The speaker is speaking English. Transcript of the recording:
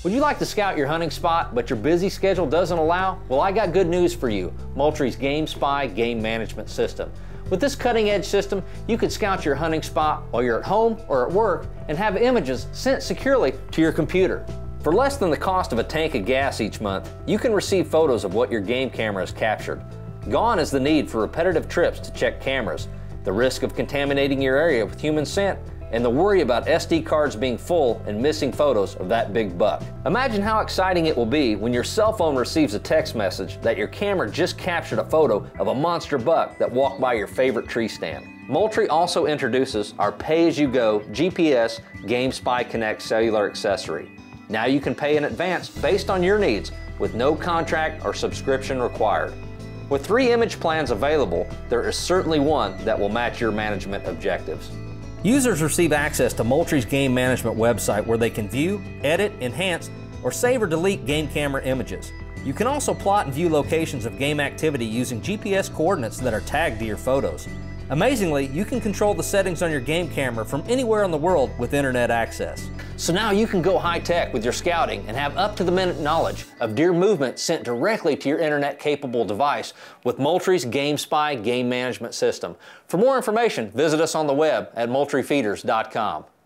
Would you like to scout your hunting spot, but your busy schedule doesn't allow? Well, I got good news for you. Moultrie's GameSpy game management system. With this cutting-edge system, you can scout your hunting spot while you're at home or at work and have images sent securely to your computer. For less than the cost of a tank of gas each month, you can receive photos of what your game camera has captured. Gone is the need for repetitive trips to check cameras, the risk of contaminating your area with human scent, and the worry about SD cards being full and missing photos of that big buck. Imagine how exciting it will be when your cell phone receives a text message that your camera just captured a photo of a monster buck that walked by your favorite tree stand. Moultrie also introduces our pay-as-you-go GPS GameSpy Connect cellular accessory. Now you can pay in advance based on your needs with no contract or subscription required. With 3 image plans available, there is certainly one that will match your management objectives. Users receive access to Moultrie's game management website where they can view, edit, enhance, or save or delete game camera images. You can also plot and view locations of game activity using GPS coordinates that are tagged to your photos. Amazingly, you can control the settings on your game camera from anywhere in the world with internet access. So now you can go high-tech with your scouting and have up-to-the-minute knowledge of deer movement sent directly to your internet-capable device with Moultrie's GameSpy game management system. For more information, visit us on the web at moultriefeeders.com.